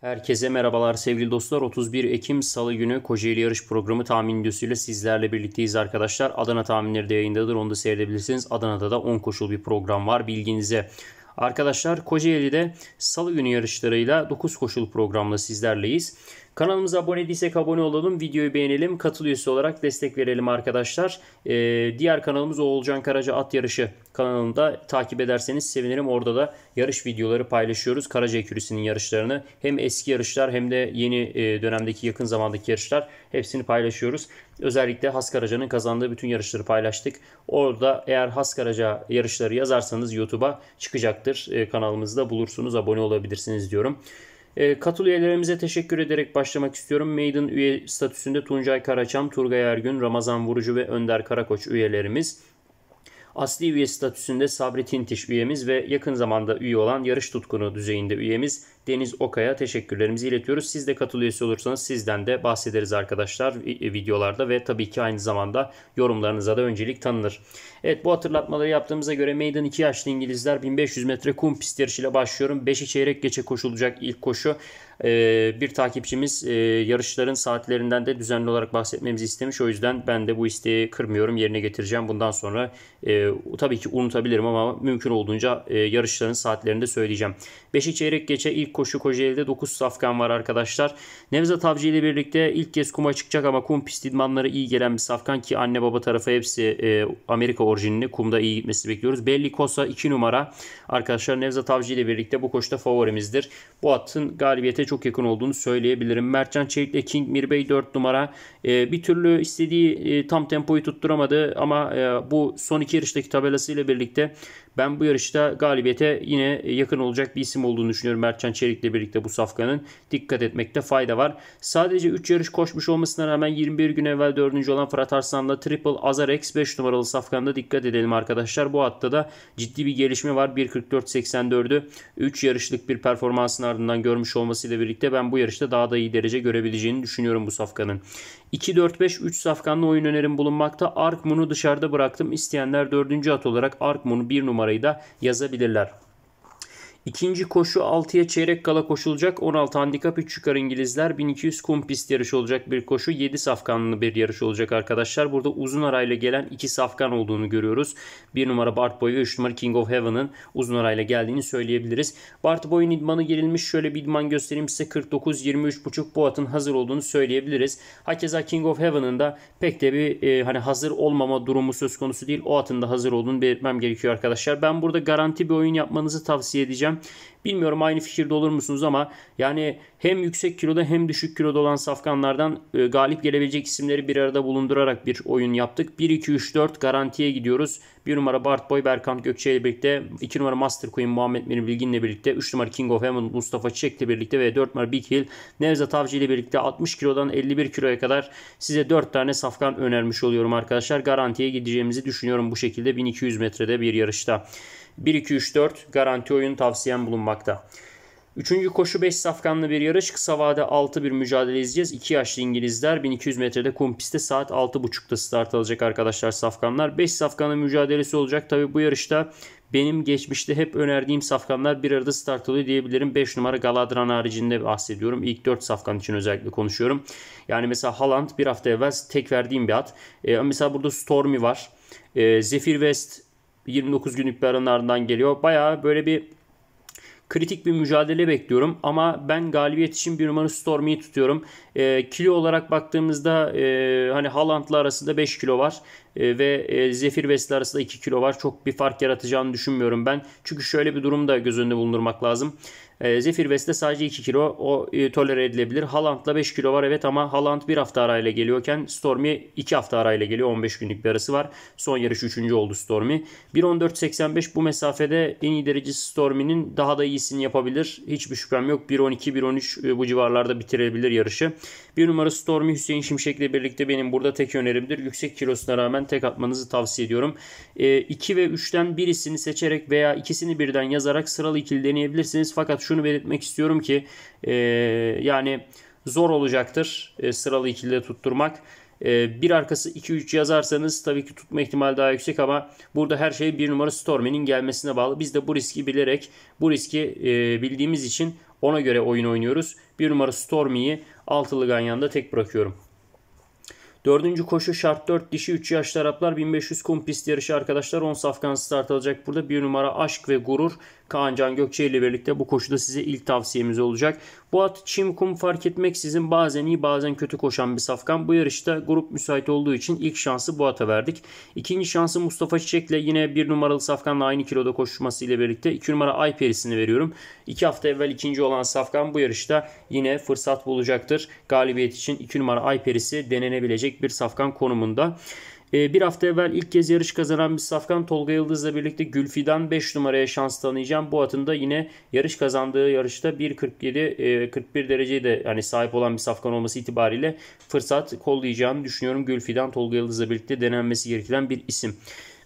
Herkese merhabalar sevgili dostlar. 31 Ekim Salı günü Kocaeli Yarış Programı tahmin videosuyla sizlerle birlikteyiz arkadaşlar. Adana tahminleri de yayındadır. Onu da seyredebilirsiniz. Adana'da da 10 koşul bir program var bilginize. Arkadaşlar Kocaeli'de Salı günü yarışlarıyla 9 koşul programla sizlerleyiz. Kanalımıza abone değilsek abone olalım, videoyu beğenelim, katıl üyesi olarak destek verelim arkadaşlar. Diğer kanalımız Oğulcan Karaca At Yarışı kanalında takip ederseniz sevinirim. Orada da yarış videoları paylaşıyoruz. Karaca Ekürisi'nin yarışlarını hem eski yarışlar hem de yeni dönemdeki yakın zamandaki yarışlar hepsini paylaşıyoruz. Özellikle Has Karaca'nın kazandığı bütün yarışları paylaştık. Orada eğer Has Karaca yarışları yazarsanız YouTube'a çıkacaktır. Kanalımızda bulursunuz, abone olabilirsiniz diyorum. Katıl üyelerimize teşekkür ederek başlamak istiyorum. Maiden üye statüsünde Tuncay Karaçam, Turgay Ergün, Ramazan Vurucu ve Önder Karakoç üyelerimiz. Asli üye statüsünde Sabri Tintiş üyemiz ve yakın zamanda üye olan yarış tutkunu düzeyinde üyemiz Deniz Okay'a teşekkürlerimizi iletiyoruz. Siz de katıl üyesi olursanız sizden de bahsederiz arkadaşlar videolarda ve tabii ki aynı zamanda yorumlarınıza da öncelik tanınır. Evet, bu hatırlatmaları yaptığımıza göre Maiden 2 yaşlı İngilizler 1500 metre kum pist yarışıyla başlıyorum. 5'i çeyrek geçe koşulacak ilk koşu. Bir takipçimiz yarışların saatlerinden de düzenli olarak bahsetmemizi istemiş. O yüzden ben de bu isteği kırmıyorum, yerine getireceğim. Bundan sonra tabii ki unutabilirim ama mümkün olduğunca yarışların saatlerini de söyleyeceğim. 5'i çeyrek geçe ilk koşu Kocaeli'de 9 safkan var arkadaşlar. Nevzat Avcı ile birlikte ilk kez kuma çıkacak ama kum pist idmanları iyi gelen bir safkan ki anne baba tarafı hepsi Amerika orijinli, kumda iyi gitmesi bekliyoruz. Belli Kosa 2 numara arkadaşlar, Nevzat Avcı ile birlikte bu koşuda favorimizdir. Bu atın galibiyete çok yakın olduğunu söyleyebilirim. Mertcan Çelik'le King Mirbey 4 numara. Bir türlü istediği tam tempoyu tutturamadı ama bu son iki yarıştaki tabelasıyla birlikte ben bu yarışta galibiyete yine yakın olacak bir isim olduğunu düşünüyorum. Mertcan Çelik'le birlikte bu safkanın dikkat etmekte fayda var. Sadece 3 yarış koşmuş olmasına rağmen 21 gün evvel 4. olan Fırat Arslan'la Triple Azarex 5 numaralı safkanda dikkat edelim arkadaşlar. Bu hatta da ciddi bir gelişme var. 1.44.84'ü 3 yarışlık bir performansın ardından görmüş olmasıyla birlikte ben bu yarışta daha da iyi derece görebileceğini düşünüyorum bu safkanın. 2-4-5-3 safkanlı oyun önerim bulunmakta. Arkmun'u dışarıda bıraktım. İsteyenler 4. at olarak Arkmun'u 1 numarayı da yazabilirler. İkinci koşu 6'ya çeyrek kala koşulacak. 16 handikap 3 yukarı İngilizler. 1200 kum pist yarışı olacak bir koşu. 7 safkanlı bir yarış olacak arkadaşlar. Burada uzun arayla gelen 2 safkan olduğunu görüyoruz. 1 numara Bart Boy ve 3 numara King of Heaven'ın uzun arayla geldiğini söyleyebiliriz. Bart Boy'un idmanı girilmiş. Şöyle bir idman göstereyim size. 49-23.5 bu atın hazır olduğunu söyleyebiliriz. Hakeza King of Heaven'ın da pek de bir hani hazır olmama durumu söz konusu değil. O atın da hazır olduğunu belirtmem gerekiyor arkadaşlar. Ben burada garanti bir oyun yapmanızı tavsiye edeceğim. Bilmiyorum aynı fikirde olur musunuz ama yani hem yüksek kiloda hem düşük kiloda olan safkanlardan galip gelebilecek isimleri bir arada bulundurarak bir oyun yaptık. 1-2-3-4 garantiye gidiyoruz. 1 numara Bart Boy Berkant Gökçe ile birlikte, 2 numara Master Queen Muhammed Meri Bilgin ile birlikte, 3 numara King of Heaven Mustafa Çiçek ile birlikte ve 4 numara Big Hill Nevzat Avcı ile birlikte 60 kilodan 51 kiloya kadar size 4 tane safkan önermiş oluyorum arkadaşlar. Garantiye gideceğimizi düşünüyorum bu şekilde 1200 metrede bir yarışta. 1-2-3-4 garanti oyun tavsiyem bulunmakta. Üçüncü koşu 5 safkanlı bir yarış. Kısa vade 6 bir mücadele izleyeceğiz. 2 yaşlı İngilizler 1200 metrede kum pistte saat 6.30'da start alacak arkadaşlar safkanlar. 5 safkanın mücadelesi olacak. Tabi bu yarışta benim geçmişte hep önerdiğim safkanlar bir arada start alıyor diyebilirim. 5 numara Galadran haricinde bahsediyorum. İlk 4 safkan için özellikle konuşuyorum. Yani mesela Haaland bir hafta evvel tek verdiğim bir at. Mesela burada Stormy var. Zephyr West 29 günlük bir aranın ardından geliyor. Bayağı böyle bir kritik bir mücadele bekliyorum ama ben galibiyet için bir numara Stormy'yi tutuyorum. Kilo olarak baktığımızda hani Haaland'la arasında 5 kilo var ve Zephyr West'le arasında 2 kilo var. Çok bir fark yaratacağını düşünmüyorum ben. Çünkü şöyle bir durum da göz önünde bulundurmak lazım. Zephyr West'te sadece 2 kilo o tolere edilebilir. Haaland'la 5 kilo var evet ama Haaland bir hafta arayla geliyorken Stormy 2 hafta arayla geliyor. 15 günlük bir arası var. Son yarış 3. oldu Stormy. 1.14.85 bu mesafede en iyi derecesi Stormy'nin daha da iyisini yapabilir. Hiçbir şüphem yok. 1.12, 1.13 bu civarlarda bitirebilir yarışı. Bir numara Stormy Hüseyin Şimşek'le birlikte benim burada tek önerimdir. Yüksek kilosuna rağmen tek atmanızı tavsiye ediyorum. 2 ve 3'ten birisini seçerek veya ikisini birden yazarak sıralı ikili deneyebilirsiniz. Fakat şunu belirtmek istiyorum ki yani zor olacaktır sıralı ikilide tutturmak. Bir arkası 2-3 yazarsanız tabii ki tutma ihtimali daha yüksek ama burada her şey bir numara Stormy'nin gelmesine bağlı. Biz de bu riski bilerek, bu riski bildiğimiz için Ona göre oyun oynuyoruz. 1 numara Stormy'yi altılı ganyanda tek bırakıyorum. Dördüncü koşu şart 4 dişi 3 yaşlı Araplar 1500 kum pist yarışı arkadaşlar. 10 safkan start alacak burada. 1 numara Aşk ve Gurur Kaan Can Gökçe ile birlikte bu koşuda size ilk tavsiyemiz olacak. Bu at çim kum fark etmeksizin bazen iyi bazen kötü koşan bir safkan. Bu yarışta grup müsait olduğu için ilk şansı bu ata verdik. İkinci şansı Mustafa Çiçek'le yine 1 numaralı safkanla aynı kiloda koşması ile birlikte 2 numara Ayperis'ini veriyorum. 2 hafta evvel ikinci olan safkan bu yarışta yine fırsat bulacaktır. Galibiyet için 2 numara Ayperis'i denenebilecek bir safkan konumunda. Bir hafta evvel ilk kez yarış kazanan bir safkan Tolga Yıldız'la birlikte Gülfidan 5 numaraya şans tanıyacağım. Bu atın da yine yarış kazandığı yarışta 1.47-41 dereceye de hani sahip olan bir safkan olması itibariyle fırsat kollayacağını düşünüyorum. Gülfidan Tolga Yıldız'la birlikte denenmesi gereken bir isim.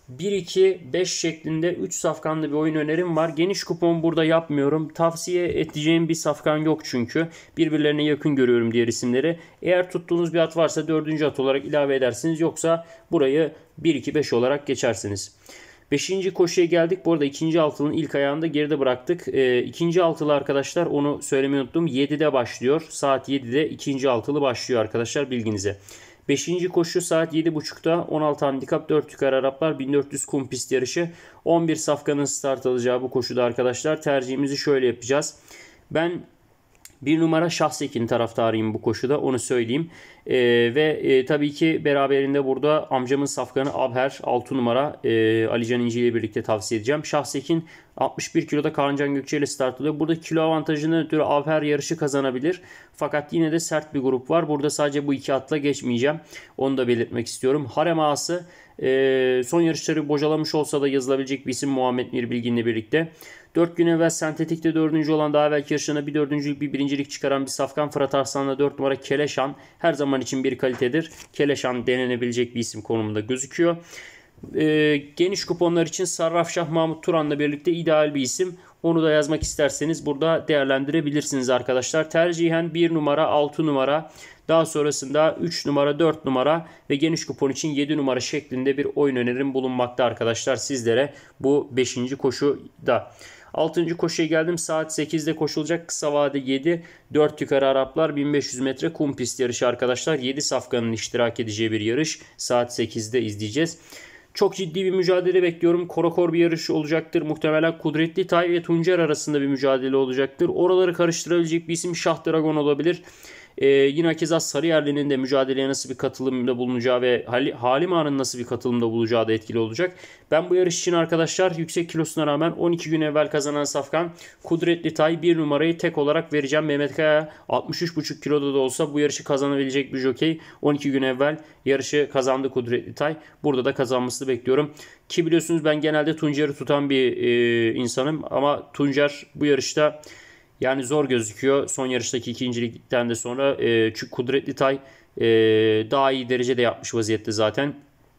1-2-5 şeklinde 3 safkanlı bir oyun önerim var. Geniş kupon burada yapmıyorum. Tavsiye edeceğim bir safkan yok çünkü. Birbirlerine yakın görüyorum diğer isimleri. Eğer tuttuğunuz bir at varsa 4. at olarak ilave edersiniz. Yoksa burayı 1-2-5 olarak geçersiniz. 5. koşuya geldik. Bu arada ikinci altılının ilk ayağında geride bıraktık. İkinci altılı arkadaşlar onu söylemeyi unuttum. 7'de başlıyor. Saat 7'de ikinci altılı başlıyor arkadaşlar bilginize. 5. koşu saat 7.30'da 16 handikap 4 yukarı Araplar 1400 kum pist yarışı. 11 safkanın start alacağı bu koşuda arkadaşlar tercihimizi şöyle yapacağız. Ben 1 numara Şahsekin taraftarıyım bu koşuda onu söyleyeyim. Tabii ki beraberinde burada amcamın safkanı Abher 6 numara Alican İnci ile birlikte tavsiye edeceğim. Şahsekin 61 kiloda Kaan Can Gökçe ile start alıyor. Burada kilo avantajından ötürü Abher yarışı kazanabilir. Fakat yine de sert bir grup var. Burada sadece bu iki atla geçmeyeceğim. Onu da belirtmek istiyorum. Harem Ağası son yarışları bocalamış olsa da yazılabilecek bir isim Muhammed Mir Bilgin'le birlikte. 4 gün evvel sentetikte 4. olan daha evvelki yarışlarına bir 4. bir birincilik çıkaran bir safkan Fırat Arslan'la 4 numara Keleşan her zaman için bir kalitedir. Keleşan denenebilecek bir isim konumunda gözüküyor. Geniş kuponlar için Sarrafşah Mahmut Turan'la birlikte ideal bir isim. Onu da yazmak isterseniz burada değerlendirebilirsiniz arkadaşlar. Tercihen 1 numara 6 numara daha sonrasında 3 numara 4 numara ve geniş kupon için 7 numara şeklinde bir oyun önerim bulunmakta arkadaşlar sizlere bu 5. koşuda. 6. koşuya geldim. Saat 8'de koşulacak. Kısa vade 7. 4 yukarı Araplar 1500 metre kum pist yarışı arkadaşlar. 7 safkanın iştirak edeceği bir yarış. Saat 8'de izleyeceğiz. Çok ciddi bir mücadele bekliyorum. Korakor bir yarış olacaktır. Muhtemelen Kudretli Tay ve Tuncer arasında bir mücadele olacaktır. Oraları karıştırabilecek bir isim Şah Dragon olabilir. Yine keza Sarıyerli'nin de mücadeleye nasıl bir katılımda bulunacağı ve Halim Ağa'nın nasıl bir katılımda bulacağı da etkili olacak. Ben bu yarış için arkadaşlar yüksek kilosuna rağmen 12 gün evvel kazanan safkan Kudretli Tay 1 numarayı tek olarak vereceğim. Mehmet Kaya 63,5 kiloda da olsa bu yarışı kazanabilecek bir jokey. 12 gün evvel yarışı kazandı Kudretli Tay. Burada da kazanmasını bekliyorum. Ki biliyorsunuz ben genelde Tuncer'i tutan bir insanım ama Tuncer bu yarışta yani zor gözüküyor. Son yarıştaki ikincilikten de sonra çünkü Kudretli Tay daha iyi derecede yapmış vaziyette zaten.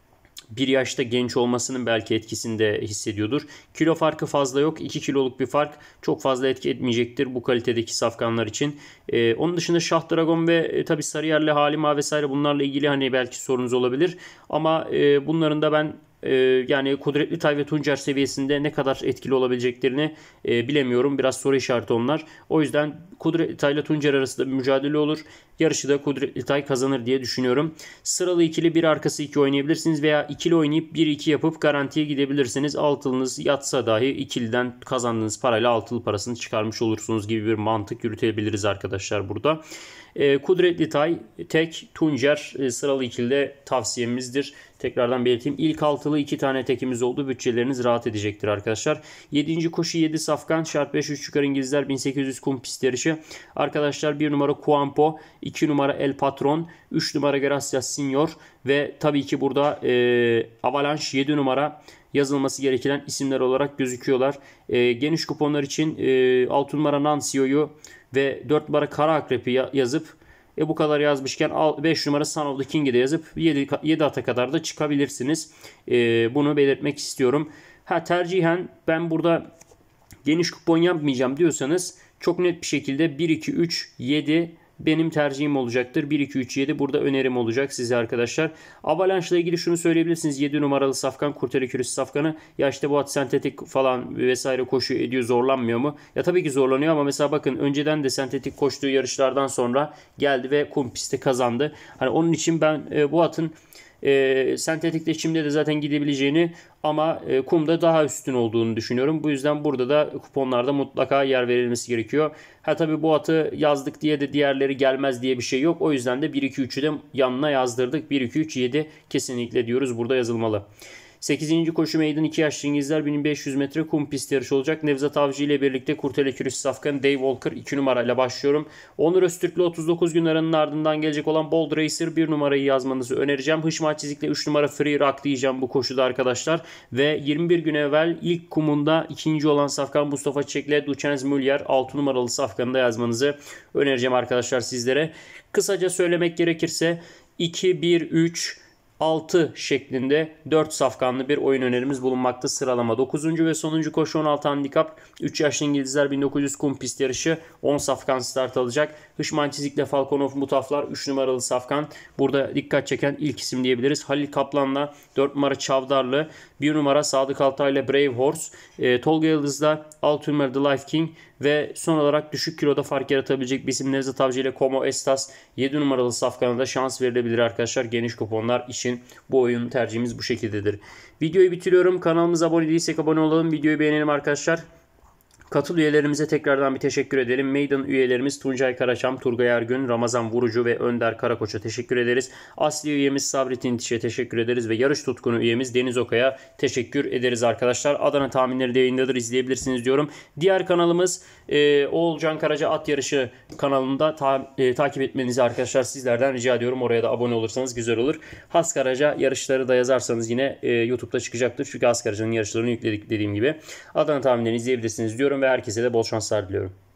Bir yaşta genç olmasının belki etkisini de hissediyordur. Kilo farkı fazla yok. 2 kiloluk bir fark çok fazla etki etmeyecektir bu kalitedeki safkanlar için. Onun dışında Şah Dragon ve tabi Sarıyer'le Halim Ağa vesaire bunlarla ilgili hani belki sorunuz olabilir. Ama bunların da ben yani Kudretli Tay ve Tuncer seviyesinde ne kadar etkili olabileceklerini bilemiyorum. Biraz soru işareti onlar. O yüzden Kudretli Tay ile Tuncer arasında bir mücadele olur. Yarışı da Kudretli Tay kazanır diye düşünüyorum. Sıralı ikili bir arkası 2 oynayabilirsiniz veya ikili oynayıp 1-2 yapıp garantiye gidebilirsiniz. Altılınız yatsa dahi ikiliden kazandığınız parayla altılı parasını çıkarmış olursunuz gibi bir mantık yürütebiliriz arkadaşlar burada. Kudretli Tay, tek, Tuncer sıralı ikilide tavsiyemizdir. Tekrardan belirteyim. İlk altılı 2 tane tekimiz oldu. Bütçeleriniz rahat edecektir arkadaşlar. 7. koşu 7 safkan. Şart 5 3 yukarı İngilizler 1800 kum pist yarışı. Arkadaşlar 1 numara Kuampo, 2 numara El Patron, 3 numara Gracias Senior ve tabii ki burada Avalanche 7 numara yazılması gereken isimler olarak gözüküyorlar. Geniş kuponlar için 6 numara Nancio'yu ve 4 numara Kara Akrep'i yazıp bu kadar yazmışken 5 numara Son of the King'i de yazıp 7 ata kadar da çıkabilirsiniz. Bunu belirtmek istiyorum. Tercihen ben burada geniş kupon yapmayacağım diyorsanız çok net bir şekilde 1, 2, 3, 7 benim tercihim olacaktır. 1-2-3-7 burada önerim olacak size arkadaşlar. Avalanche ile ilgili şunu söyleyebilirsiniz. 7 numaralı safkan, Kurtele Kürüs safkanı. Ya işte bu at sentetik falan vesaire koşuyor ediyor, zorlanmıyor mu? Ya tabii ki zorlanıyor ama mesela bakın önceden de sentetik koştuğu yarışlardan sonra geldi ve kum pistte kazandı. Hani onun için ben bu atın sentetikte çimde de zaten gidebileceğini ama kumda daha üstün olduğunu düşünüyorum. Bu yüzden burada da kuponlarda mutlaka yer verilmesi gerekiyor. Ha tabii bu atı yazdık diye de diğerleri gelmez diye bir şey yok. O yüzden de 1-2-3'ü de yanına yazdırdık. 1-2-3-7 kesinlikle diyoruz, burada yazılmalı. 8. koşu meydan 2 yaşlı İngilizler 1500 metre kum pist yarışı olacak. Nevzat Avcı ile birlikte Kurtele Kürüs safkan, Dave Walker 2 numarayla başlıyorum. Onur Öztürk'le 39 gün aranın ardından gelecek olan Bold Racer 1 numarayı yazmanızı önereceğim. Hışmat Çizik'le 3 numara Free Rock diyeceğim bu koşuda arkadaşlar. Ve 21 gün evvel ilk kumunda ikinci olan safkan Mustafa Çiçek'le Duchenne Müller 6 numaralı safkanı da yazmanızı önereceğim arkadaşlar sizlere. Kısaca söylemek gerekirse 2-1-3 6 şeklinde 4 safkanlı bir oyun önerimiz bulunmakta sıralama. 9. ve sonuncu koşu 16 handikap. 3 yaşlı İngilizler 1900 kum pist yarışı 10 safkan start alacak. Hışman Çizik'le Falconov Mutaflar 3 numaralı safkan. Burada dikkat çeken ilk isim diyebiliriz. Halil Kaplan'la 4 numara Çavdarlı, 1 numara Sadık Altay'la Brave Horse, Tolga Yıldız'la 6 numara The Life King ve son olarak düşük kiloda fark yaratabilecek bir isim Nevzat Avcı ile Como Estas 7 numaralı safkana da şans verilebilir arkadaşlar. Geniş kuponlar için bu oyun tercihimiz bu şekildedir. Videoyu bitiriyorum. Kanalımıza abone değilsek abone olalım. Videoyu beğenelim arkadaşlar. Katıl üyelerimize tekrardan bir teşekkür edelim. Meydan üyelerimiz Tuncay Karaçam, Turgay Ergün, Ramazan Vurucu ve Önder Karakoç'a teşekkür ederiz. Asli üyemiz Sabri Tintiş'e teşekkür ederiz ve yarış tutkunu üyemiz Deniz Okay'a teşekkür ederiz arkadaşlar. Adana tahminleri de yayındadır, izleyebilirsiniz diyorum. Diğer kanalımız Oğulcan Karaca At Yarışı kanalında takip etmenizi arkadaşlar sizlerden rica ediyorum. Oraya da abone olursanız güzel olur. Has Karaca yarışları da yazarsanız yine YouTube'da çıkacaktır. Çünkü Has Karaca'nın yarışlarını yükledik dediğim gibi. Adana tahminlerini izleyebilirsiniz diyorum ve herkese de bol şanslar diliyorum.